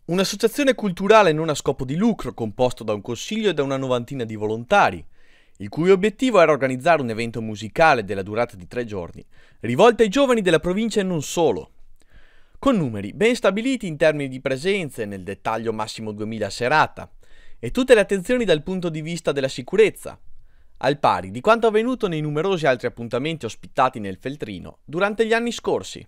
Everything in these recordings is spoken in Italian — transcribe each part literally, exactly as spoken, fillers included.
Un'associazione culturale non a scopo di lucro composto da un consiglio e da una novantina di volontari, il cui obiettivo era organizzare un evento musicale della durata di tre giorni, rivolto ai giovani della provincia e non solo. Con numeri ben stabiliti in termini di presenze, nel dettaglio massimo duemila a serata, e tutte le attenzioni dal punto di vista della sicurezza, al pari di quanto avvenuto nei numerosi altri appuntamenti ospitati nel Feltrino durante gli anni scorsi.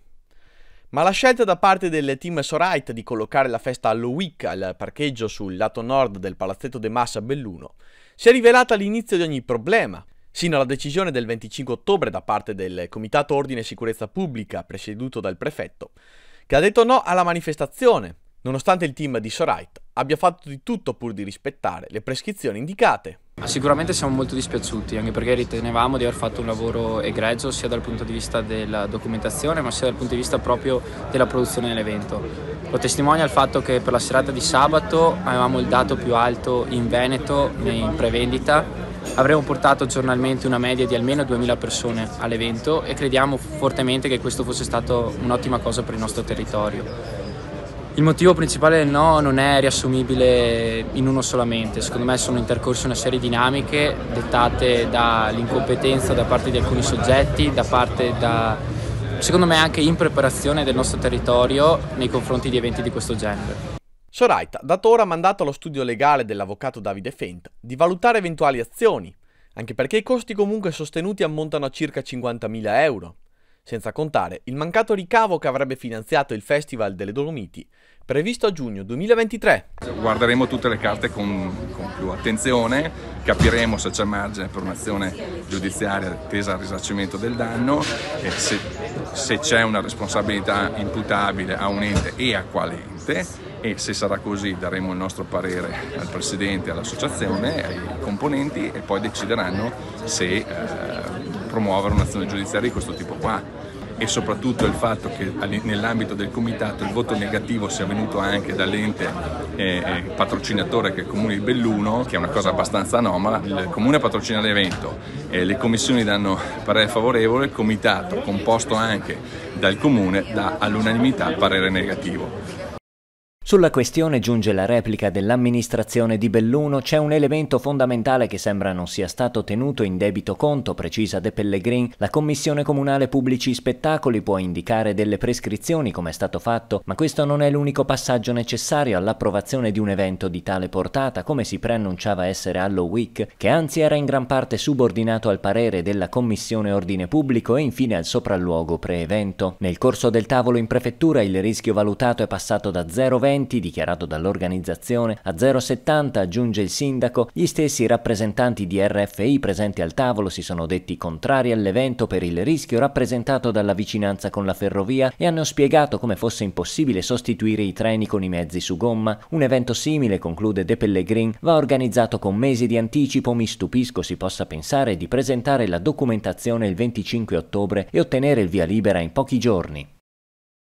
Ma la scelta da parte del team Sorite di collocare la festa Halloween al parcheggio sul lato nord del Palazzetto De Massa a Belluno si è rivelata l'inizio di ogni problema, sino alla decisione del venticinque ottobre da parte del Comitato Ordine e Sicurezza Pubblica presieduto dal prefetto, che ha detto no alla manifestazione, nonostante il team di Sorite abbia fatto di tutto pur di rispettare le prescrizioni indicate. Sicuramente siamo molto dispiaciuti, anche perché ritenevamo di aver fatto un lavoro egregio sia dal punto di vista della documentazione ma sia dal punto di vista proprio della produzione dell'evento. Lo testimonia il fatto che per la serata di sabato avevamo il dato più alto in Veneto in prevendita, avremmo portato giornalmente una media di almeno duemila persone all'evento e crediamo fortemente che questo fosse stato un'ottima cosa per il nostro territorio. Il motivo principale del no non è riassumibile in uno solamente, secondo me sono intercorse una serie di dinamiche dettate dall'incompetenza da parte di alcuni soggetti, da parte da, secondo me anche impreparazione del nostro territorio nei confronti di eventi di questo genere. Sorite ha dato ora mandato allo studio legale dell'avvocato Davide Fent di valutare eventuali azioni, anche perché i costi comunque sostenuti ammontano a circa cinquantamila euro, senza contare il mancato ricavo che avrebbe finanziato il Festival delle Dolomiti, previsto a giugno duemilaventitré. Guarderemo tutte le carte con, con più attenzione, capiremo se c'è margine per un'azione giudiziaria tesa al risarcimento del danno, e se, se c'è una responsabilità imputabile a un ente e a quale ente, e se sarà così daremo il nostro parere al Presidente, all'associazione, ai componenti, e poi decideranno se eh, promuovere un'azione giudiziaria di questo tipo qua. E soprattutto il fatto che nell'ambito del comitato il voto negativo sia venuto anche dall'ente eh, patrocinatore che è il Comune di Belluno, che è una cosa abbastanza anomala. Il Comune patrocina l'evento, eh, le commissioni danno parere favorevole, il comitato composto anche dal Comune dà all'unanimità parere negativo. Sulla questione giunge la replica dell'amministrazione di Belluno: c'è un elemento fondamentale che sembra non sia stato tenuto in debito conto, precisa De Pellegrin. La Commissione Comunale Pubblici Spettacoli può indicare delle prescrizioni come è stato fatto, ma questo non è l'unico passaggio necessario all'approvazione di un evento di tale portata, come si preannunciava essere Halloween, che anzi era in gran parte subordinato al parere della Commissione Ordine Pubblico e infine al sopralluogo pre-evento. Nel corso del tavolo in prefettura il rischio valutato è passato da zero virgola venti dichiarato dall'organizzazione a zero virgola settanta, aggiunge il sindaco. Gli stessi rappresentanti di R F I presenti al tavolo si sono detti contrari all'evento per il rischio rappresentato dalla vicinanza con la ferrovia e hanno spiegato come fosse impossibile sostituire i treni con i mezzi su gomma. Un evento simile, conclude De Pellegrin, va organizzato con mesi di anticipo. Mi stupisco si possa pensare di presentare la documentazione il venticinque ottobre e ottenere il via libera in pochi giorni.